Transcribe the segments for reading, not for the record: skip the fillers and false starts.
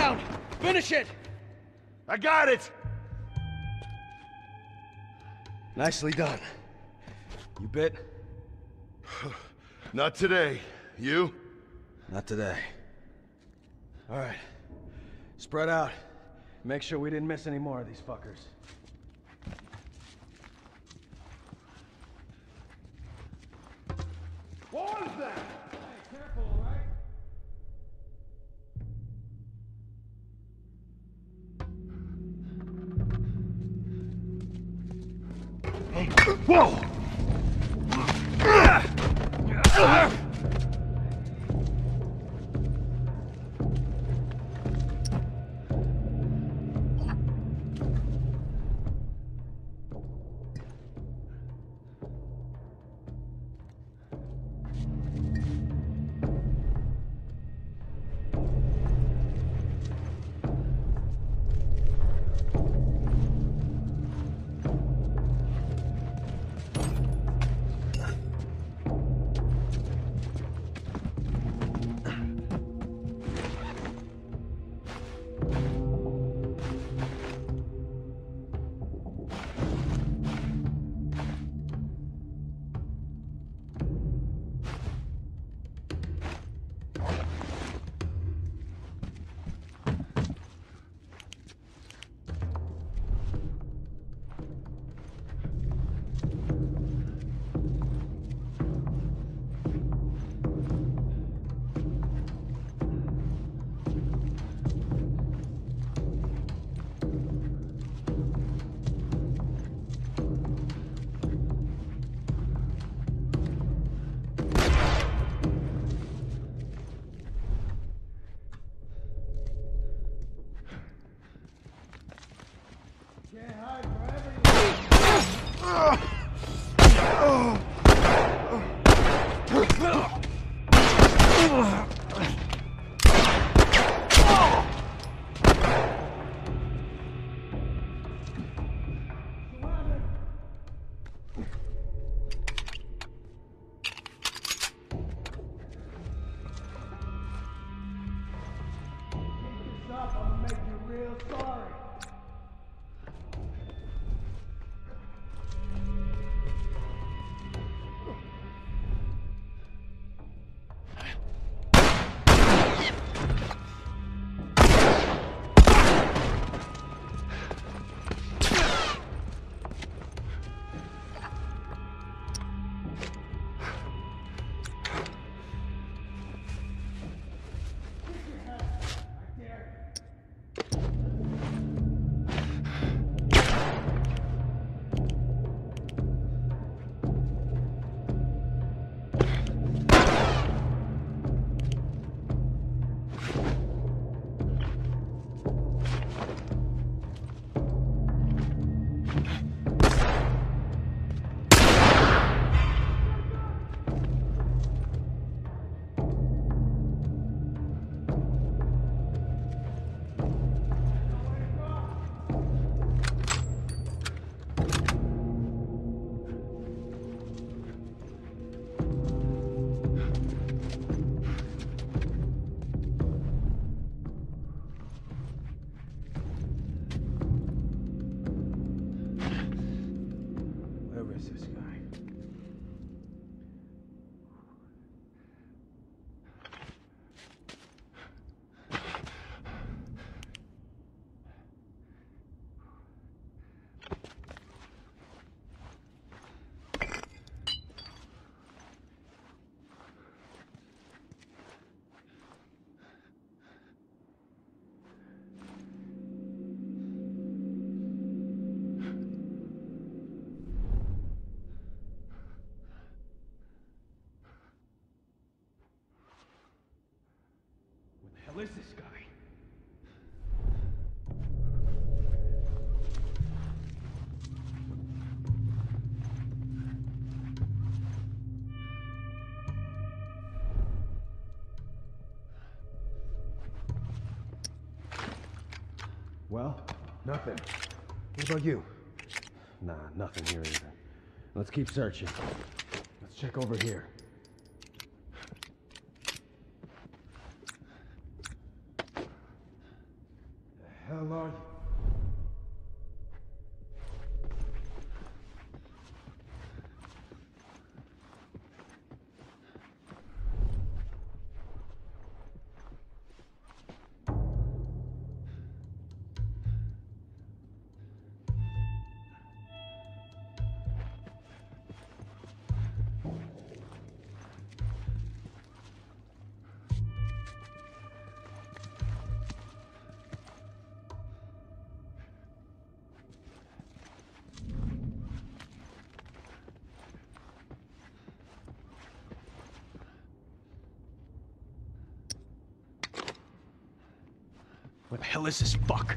down! Finish it! I got it! Nicely done. You bit? Not today. You? Not today. All right. Spread out. Make sure we didn't miss any more of these fuckers. What was that? Hey, careful, all right? Hey, whoa! Who is this guy? Well, Nothing. what about you? Nah, nothing here either. Let's keep searching. Let's check over here. hell are you? What the hell is this fuck?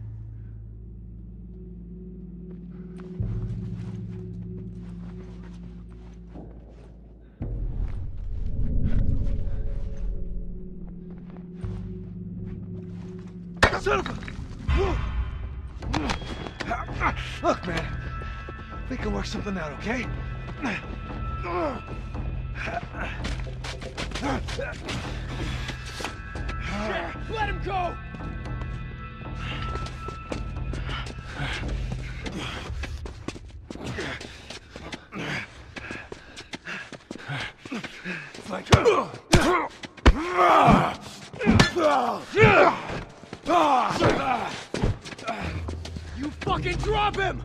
Son of a... Look, man. We can work something out, okay? Let him go! You fucking drop him!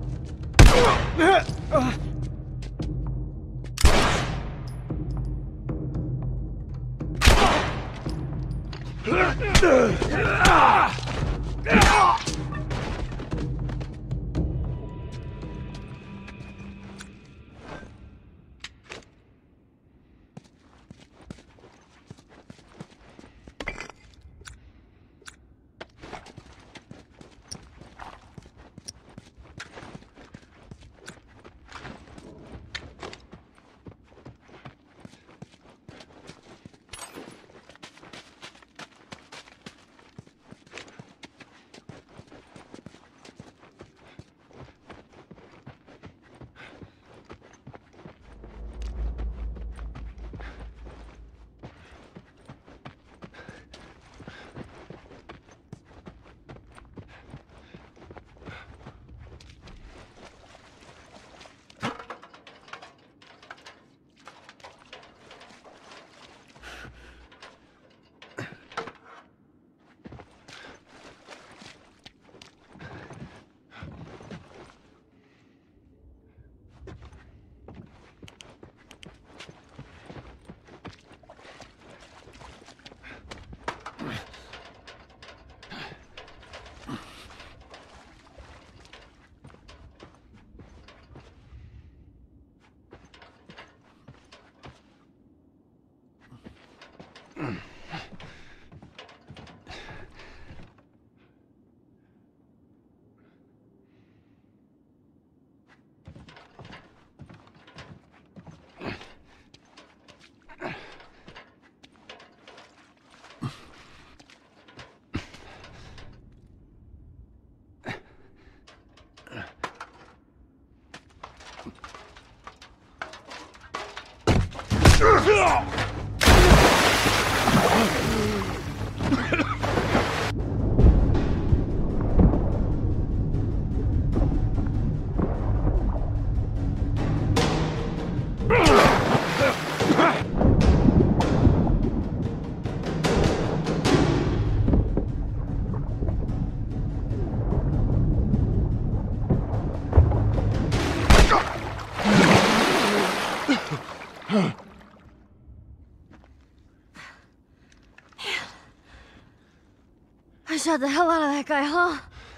I shot the hell out of that guy, huh?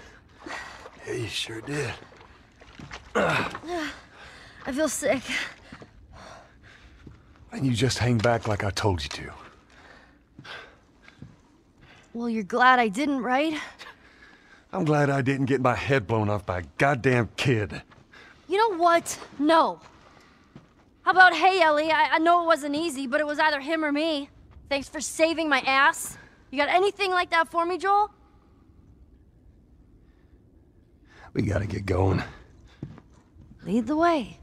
Yeah, you sure did. I feel sick. And you just hang back like I told you to. Well, you're glad I didn't, right? I'm glad I didn't get my head blown off by a goddamn kid. You know what? No. How about, hey, Ellie, I know it wasn't easy, but it was either him or me. Thanks for saving my ass. You got anything like that for me, Joel? We gotta get going. Lead the way.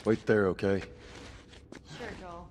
Wait there, okay? Sure, Joel.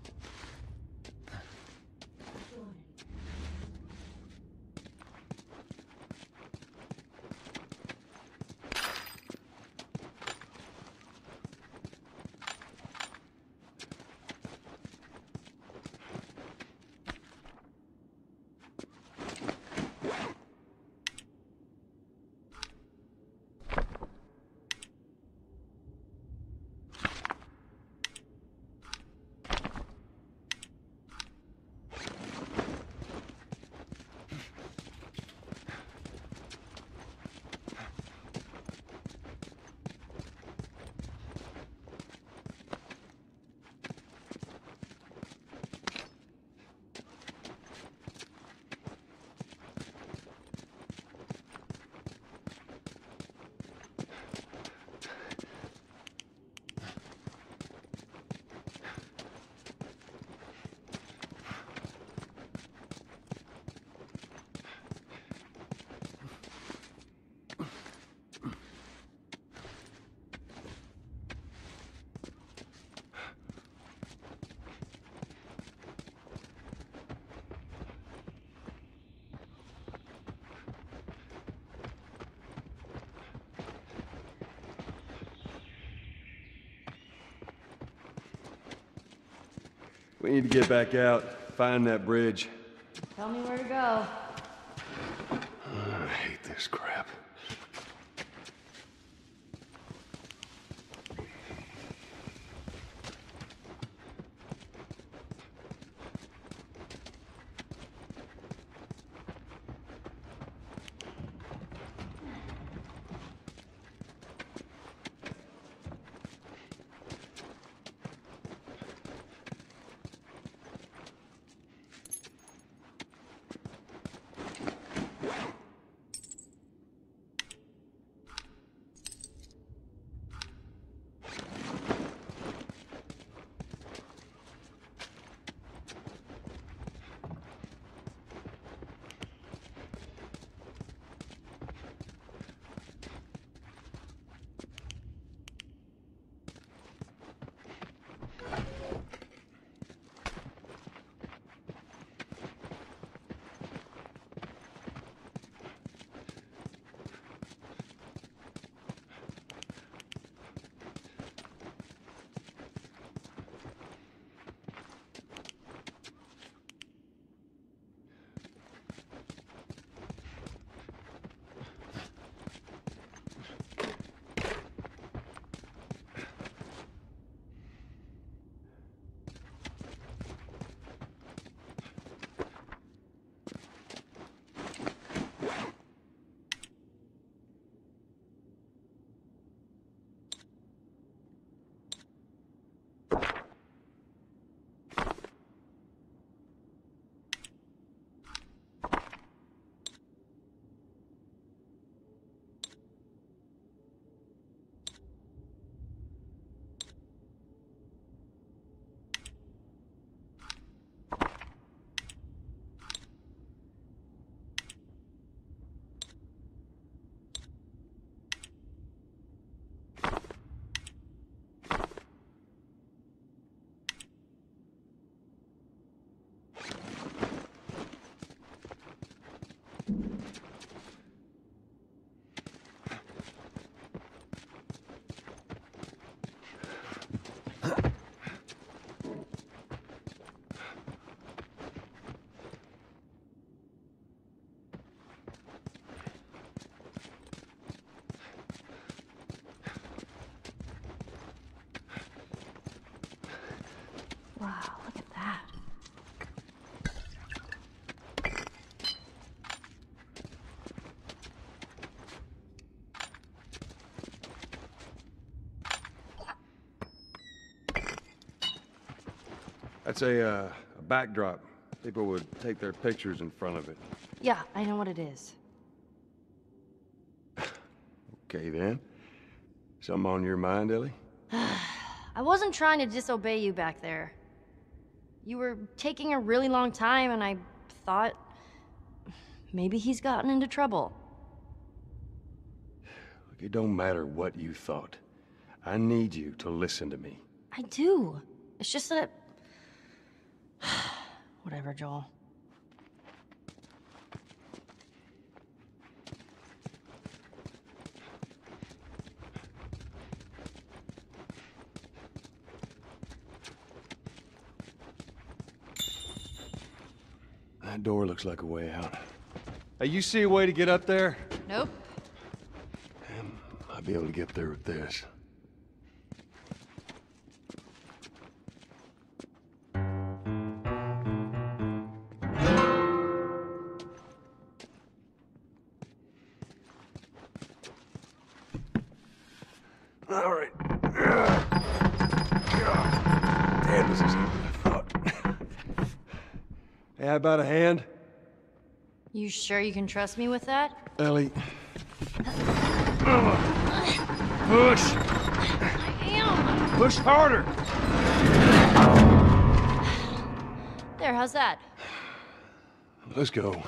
We need to get back out, find that bridge. Tell me where to go. I hate this crap. Wow, look at that. That's a backdrop. People would take their pictures in front of it. Yeah, I know what it is. Okay, then. Something on your mind, Ellie? I wasn't trying to disobey you back there. You were taking a really long time, and I thought maybe he's gotten into trouble. Look, it don't matter what you thought. I need you to listen to me. I do. It's just that... Whatever, Joel. That door looks like a way out. Hey, you see a way to get up there? Nope. I'll be able to get up there with this. All right. Damn, this is harder than I thought. Hey, how about a hand? You sure you can trust me with that? Ellie. Push! I am! Push harder! There, how's that? Let's go.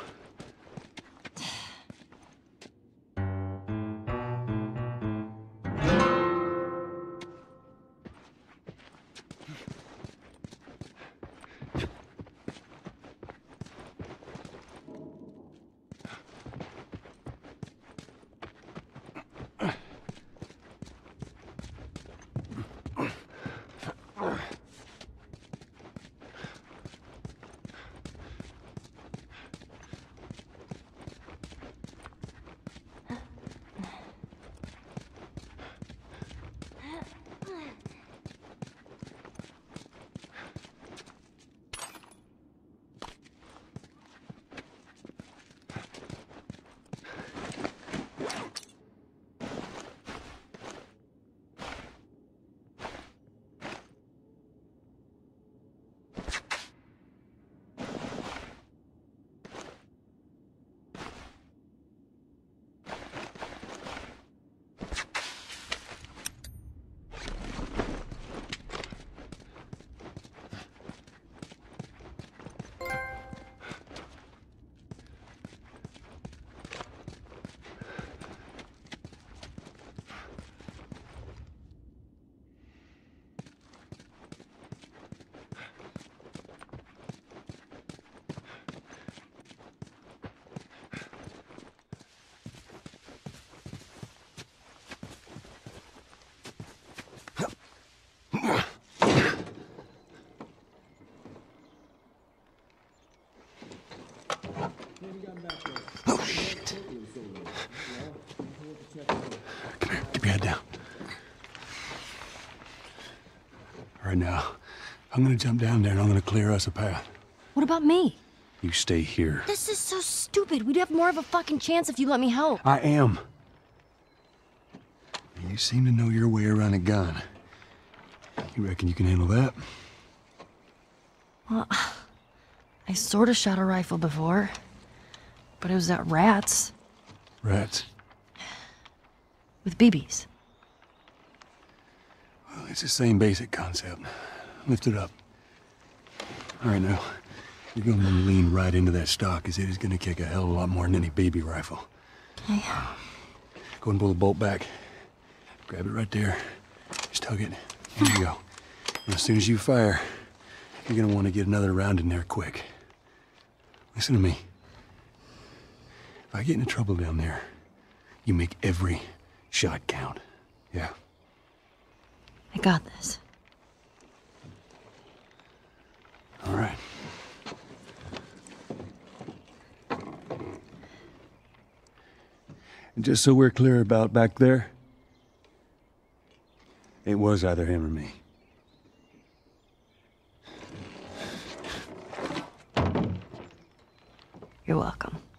Oh, shit. Come here, keep your head down. All right, now, I'm gonna jump down there and I'm gonna clear us a path. What about me? You stay here. This is so stupid. We'd have more of a fucking chance if you let me help. I am. You seem to know your way around a gun. You reckon you can handle that? Well, I sort of shot a rifle before, but it was at rats Rats. with BBs. Well, it's the same basic concept. Lift it up. All right, now. You're gonna lean right into that stock, as it is gonna kick a hell of a lot more than any baby rifle. Okay. Go and pull the bolt back. Grab it right there. Just tug it. Here you go. And as soon as you fire, you're gonna want to get another round in there quick. Listen to me. If I get into trouble down there, you make every shot count. Yeah? I got this. All right. And just so we're clear about back there, it was either him or me. You're welcome.